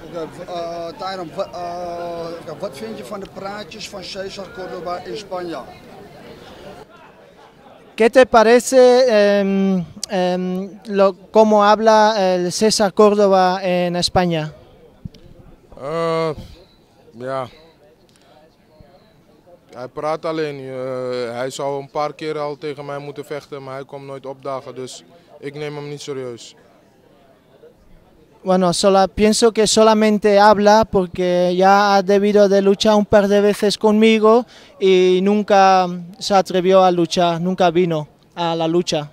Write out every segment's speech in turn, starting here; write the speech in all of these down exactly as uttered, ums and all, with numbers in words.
Uh, Tyron, wat, uh, wat vind je van de praatjes van César Córdoba in Spanje? ¿Qué te parece eh, eh, lo, cómo habla el César Córdoba en España? Uh, ja, hij praat alleen. Uh, hij zou een paar keer al tegen mij moeten vechten, maar hij komt nooit opdagen, dus ik neem hem niet serieus. Bueno, sola, pienso que solamente habla porque ya ha debido de luchar un par de veces conmigo y nunca se atrevió a luchar, nunca vino a la lucha.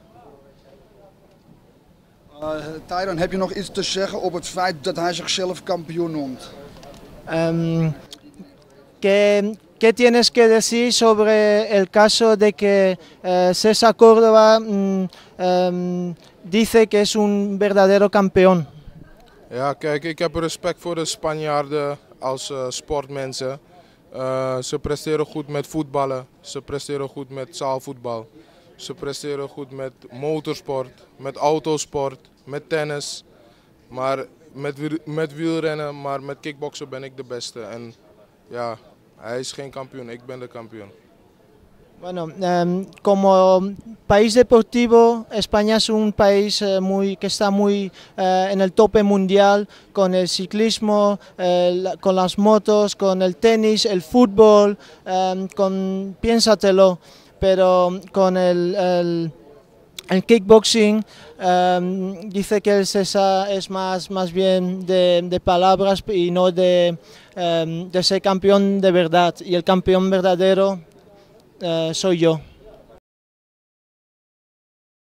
Uh, Tyron, heb je nog iets te zeggen op het feit dat hij zichzelf kampioen noemt? Um, ¿qué, ¿Qué tienes que decir sobre el caso de que uh, César Córdoba um, um, dice que es un verdadero campeón? Ja, kijk, ik heb respect voor de Spanjaarden als uh, sportmensen. Uh, ze presteren goed met voetballen, ze presteren goed met zaalvoetbal. Ze presteren goed met motorsport, met autosport, met tennis. Maar met, met wielrennen, maar met kickboksen ben ik de beste. En ja, hij is geen kampioen, ik ben de kampioen. Bueno, um, como país deportivo, España es un país uh, muy, que está muy uh, en el tope mundial con el ciclismo, uh, la, con las motos, con el tenis, el fútbol, um, con, piénsatelo, pero con el, el, el kickboxing um, dice que el César es más, más bien de, de palabras y no de, um, de ser campeón de verdad, y el campeón verdadero Uh, soy yo.